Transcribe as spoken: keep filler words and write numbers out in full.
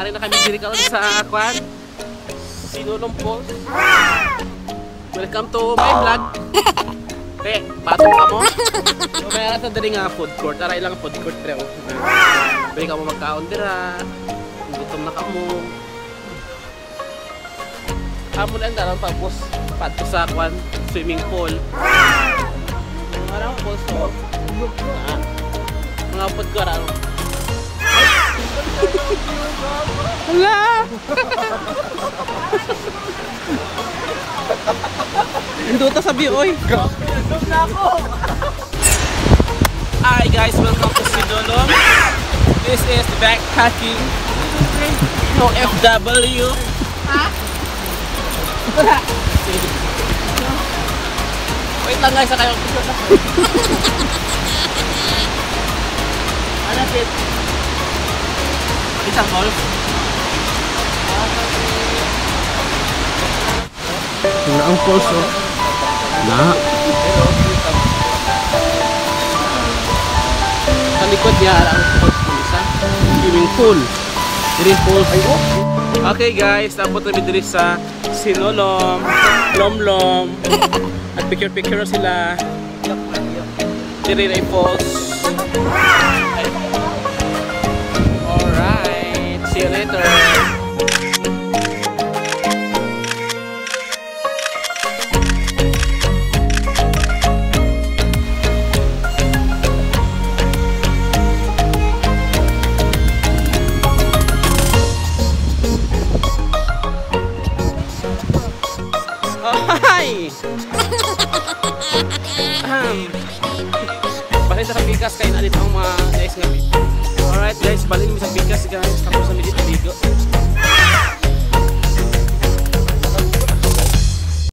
Naray na kami diri karon sa Kwan. Sinulong Falls. Welcome to my vlog. Okay, patong ka mo. So, may sa dali nga food court. Aray lang food court pero. Pwede ka mo magkaon dira. Gutom na ka mo. Amo lang daron tapos padto sa Kwan swimming pool. Marang pool so. Ah. Mga food court ano. Hala! Hindi ito sabi, oy! Gawin na ako! Hi guys, welcome to Sinulong. This is the backpacking. No F W. Ha? Wait lang guys, kayo. Ano it? Isang golf. Wala ang falls, oh. Na. Sa likod niya ang isa swimming pool. Diri pool. Okay guys, tapos na diri sa Sinulong, Lomlom. At picture-picture sila. Diri na falls. Alright, see you later. Hi! Balik sa bigas kain alit ang mga guys nga. Alright guys, balik mo sa bigas guys. Tapos sa medyo bigo.